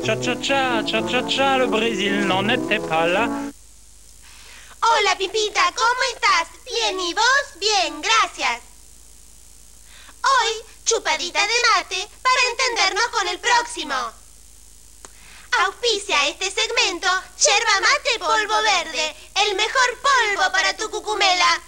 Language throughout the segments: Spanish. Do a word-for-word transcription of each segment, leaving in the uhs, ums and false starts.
Cha-cha-cha, cha-cha-cha, le Brésil n'en était pas là. Hola, Pipita, ¿cómo estás? Bien, ¿y vos? Bien, gracias. Hoy, chupadita de mate para entendernos con el próximo. Auspicia este segmento Yerba Mate Polvo Verde, el mejor polvo para tu cucumela.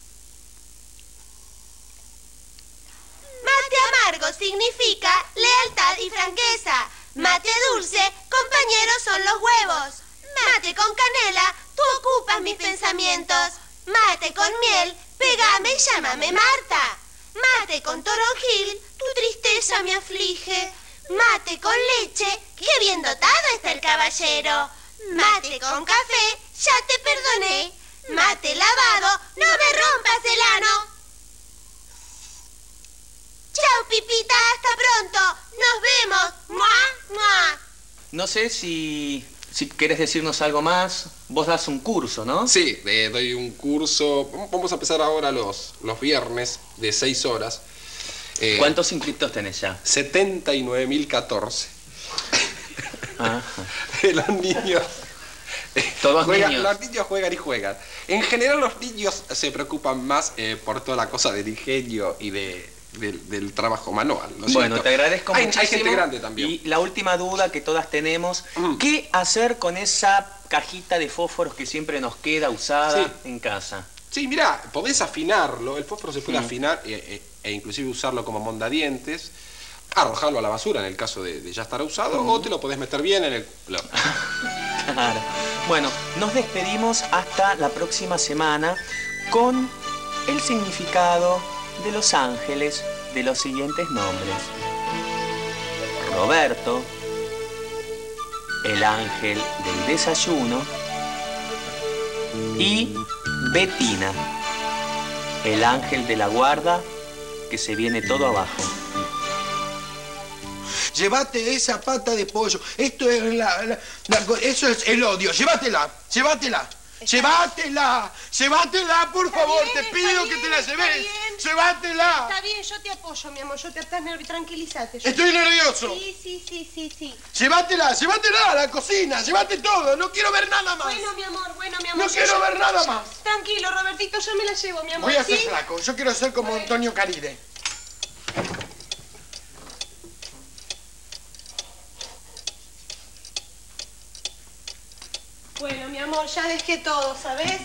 Mate amargo significa lealtad y franqueza. Mate dulce, compañeros son los huevos. Mate con canela, tú ocupas mis pensamientos. Mate con miel, pégame y llámame Marta. Mate con toronjil, tu tristeza me aflige. Mate con leche, qué bien dotado está el caballero. Mate con café, ya te perdoné. Mate lavado, no me rompas el ano. Chao, Pipita, hasta pronto. Nos vemos. ¡Mua, mua! No sé si, si querés decirnos algo más. Vos das un curso, ¿no? Sí, eh, doy un curso. Vamos a empezar ahora los, los viernes de seis horas. Eh, ¿Cuántos inscriptos tenés ya? setenta y nueve mil catorce. Ajá. Los niños... Todos juegan, niños. Los niños juegan y juegan. En general los niños se preocupan más eh, por toda la cosa del ingenio y de, del, del trabajo manual, ¿no es Bueno, cierto? te agradezco hay, muchísimo. Hay gente grande también. Y la última duda que todas tenemos, Mm. ¿qué hacer con esa cajita de fósforos que siempre nos queda usada Sí. en casa? Sí, mirá, podés afinarlo, el fósforo se puede Mm. afinar e, e, e inclusive usarlo como mondadientes, arrojarlo a la basura en el caso de, de ya estar usado, Mm. o te lo podés meter bien en el... No. Claro. Bueno, nos despedimos hasta la próxima semana con el significado de los ángeles de los siguientes nombres. Roberto, el ángel del desayuno, y Betina, el ángel de la guarda que se viene todo abajo. Llévate esa pata de pollo. Esto es la, la- la- eso es el odio. Llévatela, llévatela. Llévatela, llévatela, por favor, bien, te está pido bien, que te la está lleves. bien. Llévatela. Está bien, yo te apoyo, mi amor. Yo te estás nervioso. Tranquilízate. Yo- Estoy nervioso. Sí, sí, sí, sí, sí. Llévatela, llévatela a la cocina, llévate todo. No quiero ver nada más. Bueno, mi amor, bueno, mi amor. No yo- quiero yo- ver nada más. Tranquilo, Robertito, yo me la llevo, mi amor. Voy a ser ¿sí? flaco. Yo quiero ser como Antonio Caride. Bueno, mi amor, ya dejé todo, ¿sabes?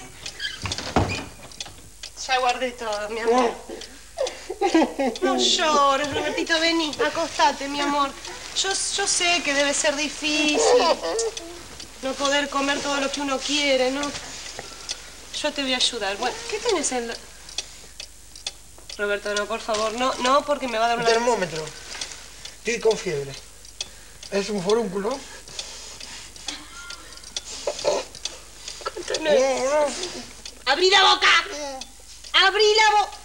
Ya guardé todo, mi amor. No llores, Robertito, vení, acostate, mi amor. Yo, yo sé que debe ser difícil no poder comer todo lo que uno quiere, ¿no? Yo te voy a ayudar. Bueno, ¿qué tenés en la...? Roberto, no, por favor, no, no, porque me va a dar Un una... termómetro. Estoy con fiebre. ¿Es un forúnculo? No, no. ¡Abrí la boca! ¡Abrí la boca!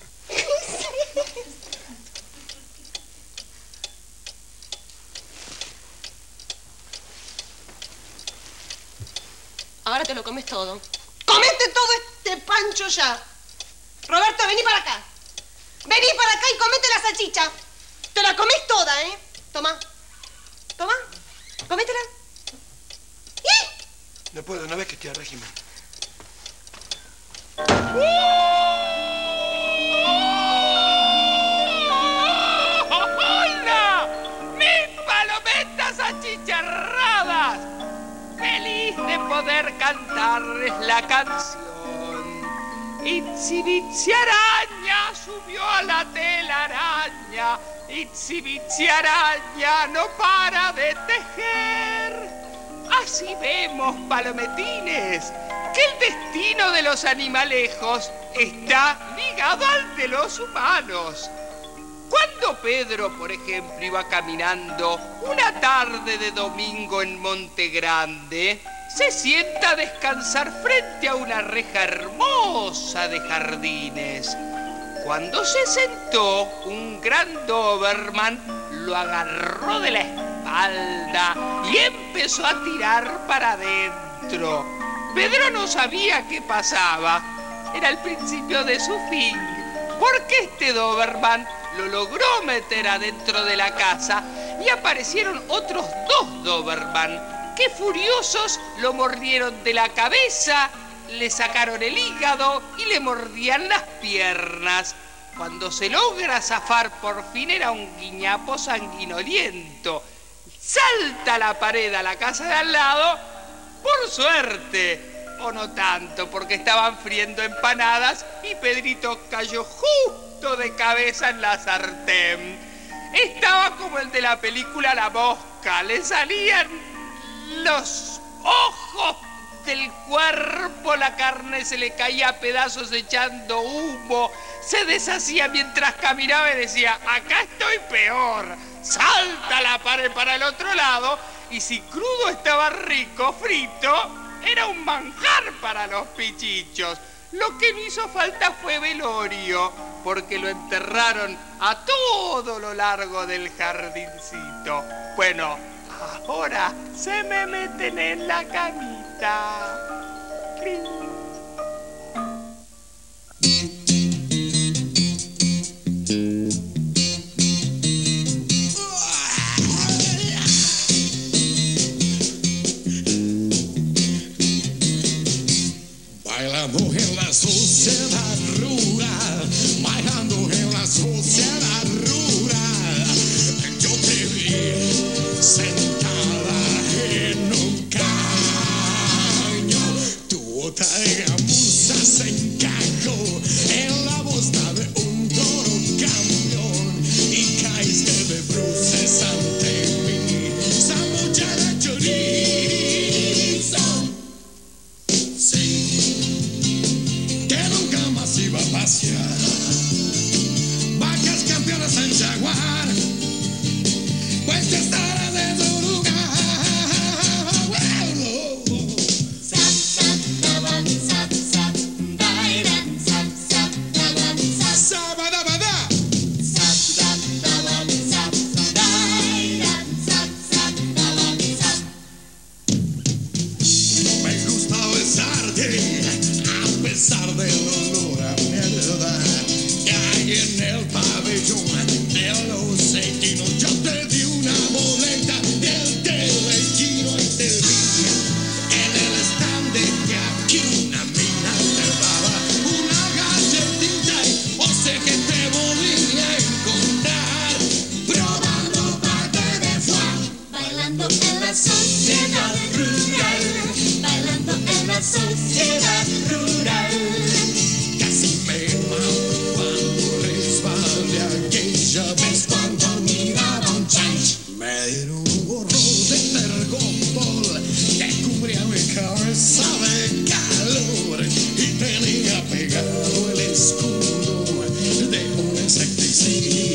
Ahora te lo comes todo. ¡Comete todo este pancho ya! Roberto, vení para acá. Vení para acá y comete la salchicha. Te la comes toda, ¿eh? Toma. Toma. Cométela. ¡Y! No puedo, no ves que estoy a régimen. ¡Hola! ¡Mis palometas achicharradas! Feliz de poder cantarles la canción. Itsy Bitsy Araña subió a la telaraña. Itsy Bitsy Araña no para de tejer. Así vemos, palometines, que el destino de los animalejos está ligado al de los humanos. Cuando Pedro, por ejemplo, iba caminando una tarde de domingo en Monte Grande, se sienta a descansar frente a una reja hermosa de jardines. Cuando se sentó, un gran Doberman lo agarró de la espalda y empezó a tirar para adentro. Pedro no sabía qué pasaba. Era el principio de su fin, porque este Doberman lo logró meter adentro de la casa y aparecieron otros dos Doberman que furiosos lo mordieron de la cabeza, le sacaron el hígado y le mordían las piernas. Cuando se logra zafar por fin era un guiñapo sanguinoliento. Salta a la pared a la casa de al lado, por suerte, o no tanto, porque estaban friendo empanadas y Pedrito cayó justo de cabeza en la sartén. Estaba como el de la película La Mosca, le salían los ojos del cuerpo, la carne se le caía a pedazos echando humo, se deshacía mientras caminaba y decía, acá estoy peor. Salta la pared para el otro lado y si crudo estaba rico, frito, era un manjar para los pichichos. Lo que no hizo falta fue velorio, porque lo enterraron a todo lo largo del jardincito. Bueno, ahora se me meten en la camita. ¡Cling! Bailando en la sociedad rural, bailando en la sociedad rural, yo te vi sentada en un caño, tu otra musa se encajó en la bosta de un toro camión y caíste de bruces ante mí, sándwich de chorizo. Sí, que nunca más iba a pasear vacas campeonas en Jaguar, pues ya estará de tu lugar. Sabadabada. Me gusta besarte a pesar del olor a mierda que hay en el pabellón de los equinos. Yo te di una boleta del telequino y te vi en el stand de aquí. Una mina te daba una galletita y o sé que te volví a encontrar probando parte de foie. Bailando en la sociedad rural, bailando en la sociedad rural. Casi me mato cuando resbalé aquella vez cuando miraba un change. Me dieron un gorro de tergopol que cubría mi cabeza de calor y tenía pegado el escudo de un insecticida.